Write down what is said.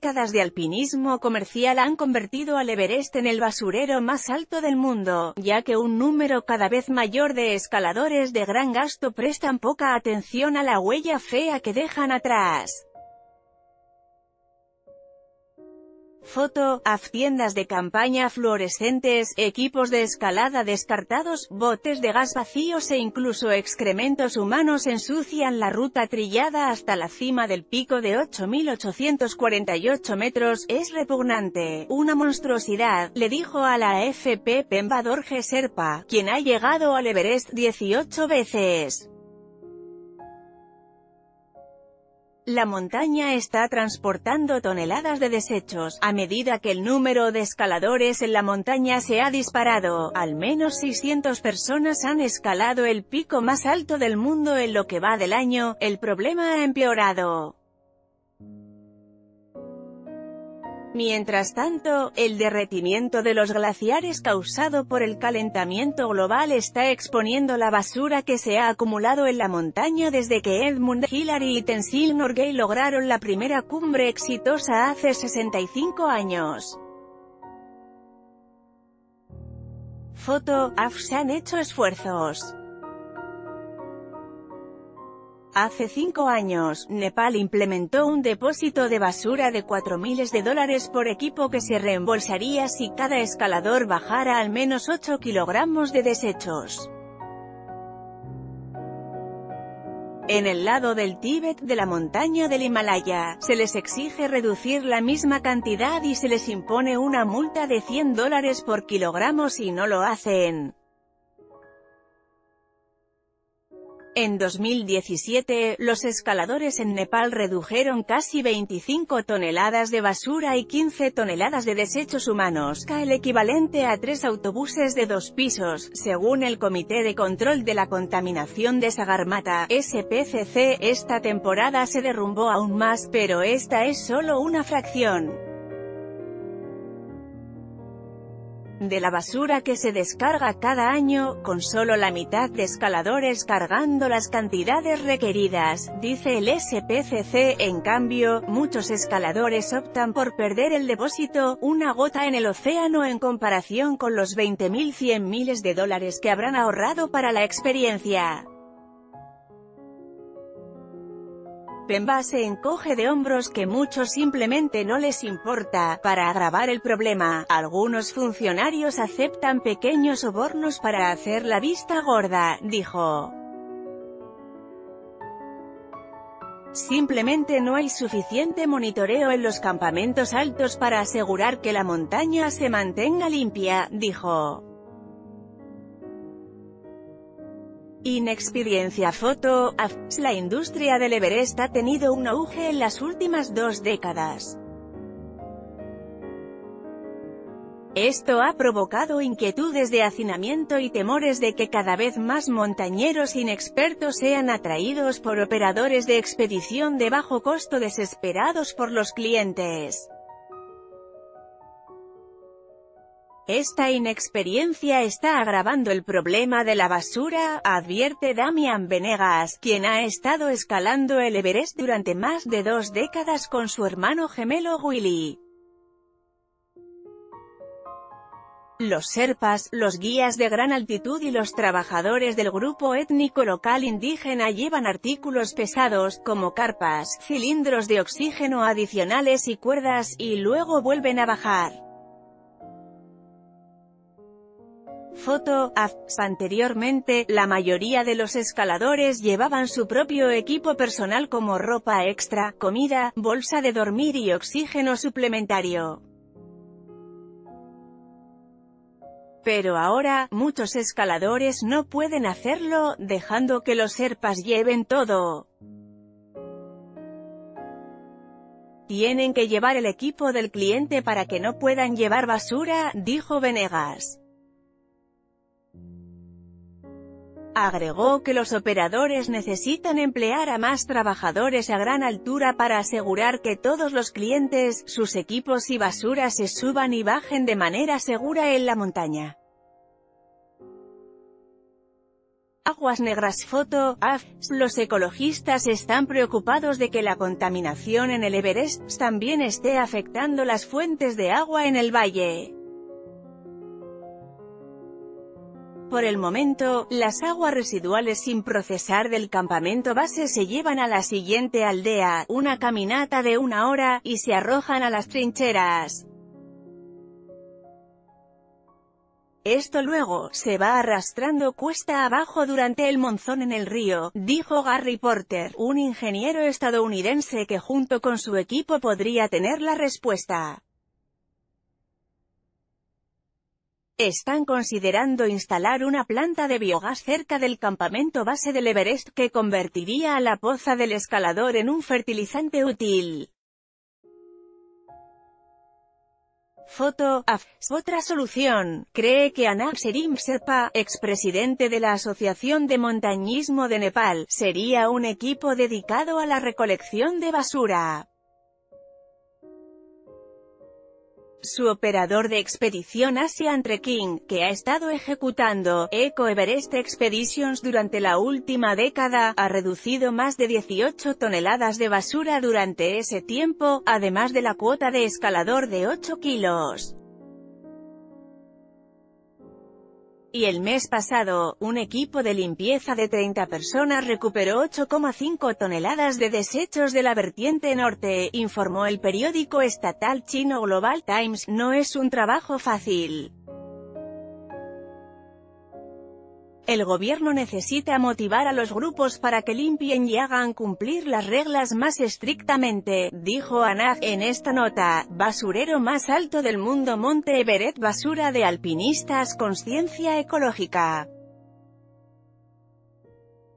décadas de alpinismo comercial han convertido al Everest en el basurero más alto del mundo, ya que un número cada vez mayor de escaladores de gran gasto prestan poca atención a la huella fea que dejan atrás. Foto, tiendas de campaña fluorescentes, equipos de escalada descartados, botes de gas vacíos e incluso excrementos humanos ensucian la ruta trillada hasta la cima del pico de 8.848 metros. Es repugnante, una monstruosidad, le dijo a la AFP Pemba Dorje Sherpa, quien ha llegado al Everest 18 veces. La montaña está transportando toneladas de desechos. A medida que el número de escaladores en la montaña se ha disparado, al menos 600 personas han escalado el pico más alto del mundo en lo que va del año. El problema ha empeorado. Mientras tanto, el derretimiento de los glaciares causado por el calentamiento global está exponiendo la basura que se ha acumulado en la montaña desde que Edmund Hillary y Tenzing Norgay lograron la primera cumbre exitosa hace 65 años. Foto, se han hecho esfuerzos. Hace 5 años, Nepal implementó un depósito de basura de $4.000 por equipo que se reembolsaría si cada escalador bajara al menos 8 kilogramos de desechos. En el lado del Tíbet de la montaña del Himalaya, se les exige reducir la misma cantidad y se les impone una multa de $100 por kilogramo si no lo hacen. En 2017, los escaladores en Nepal redujeron casi 25 toneladas de basura y 15 toneladas de desechos humanos, el equivalente a 3 autobuses de 2 pisos, según el Comité de Control de la Contaminación de Sagarmatha, SPCC. Esta temporada se derrumbó aún más, pero esta es solo una fracción de la basura que se descarga cada año, con solo la mitad de escaladores cargando las cantidades requeridas, dice el SPCC. En cambio, muchos escaladores optan por perder el depósito, una gota en el océano en comparación con los $20.100 miles que habrán ahorrado para la experiencia. Pemba se encoge de hombros que muchos simplemente no les importa. Para agravar el problema, algunos funcionarios aceptan pequeños sobornos para hacer la vista gorda, dijo. Simplemente no hay suficiente monitoreo en los campamentos altos para asegurar que la montaña se mantenga limpia, dijo. Inexperiencia. Foto, la industria del Everest ha tenido un auge en las últimas 2 décadas. Esto ha provocado inquietudes de hacinamiento y temores de que cada vez más montañeros inexpertos sean atraídos por operadores de expedición de bajo costo desesperados por los clientes. Esta inexperiencia está agravando el problema de la basura, advierte Damian Venegas, quien ha estado escalando el Everest durante más de 2 décadas con su hermano gemelo Willy. Los sherpas, los guías de gran altitud y los trabajadores del grupo étnico local indígena llevan artículos pesados, como carpas, cilindros de oxígeno adicionales y cuerdas, y luego vuelven a bajar. Foto, anteriormente, la mayoría de los escaladores llevaban su propio equipo personal como ropa extra, comida, bolsa de dormir y oxígeno suplementario. Pero ahora, muchos escaladores no pueden hacerlo, dejando que los sherpas lleven todo. Tienen que llevar el equipo del cliente para que no puedan llevar basura, dijo Venegas. Agregó que los operadores necesitan emplear a más trabajadores a gran altura para asegurar que todos los clientes, sus equipos y basura se suban y bajen de manera segura en la montaña. Aguas negras. Foto, AF. Los ecologistas están preocupados de que la contaminación en el Everest también esté afectando las fuentes de agua en el valle. Por el momento, las aguas residuales sin procesar del campamento base se llevan a la siguiente aldea, una caminata de 1 hora, y se arrojan a las trincheras. Esto luego se va arrastrando cuesta abajo durante el monzón en el río, dijo Gary Porter, un ingeniero estadounidense que junto con su equipo podría tener la respuesta. Están considerando instalar una planta de biogás cerca del campamento base del Everest que convertiría a la poza del escalador en un fertilizante útil. Foto, AF. Otra solución, cree que Anab Serim Sherpa, expresidente de la Asociación de Montañismo de Nepal, sería un equipo dedicado a la recolección de basura. Su operador de expedición Asian Trekking, que ha estado ejecutando Eco Everest Expeditions durante la última década, ha reducido más de 18 toneladas de basura durante ese tiempo, además de la cuota de escalador de 8 kilos. Y el mes pasado, un equipo de limpieza de 30 personas recuperó 8,5 toneladas de desechos de la vertiente norte, informó el periódico estatal chino Global Times. No es un trabajo fácil. El gobierno necesita motivar a los grupos para que limpien y hagan cumplir las reglas más estrictamente, dijo Anab. En esta nota, basurero más alto del mundo Monte Everest, basura de alpinistas, conciencia ecológica.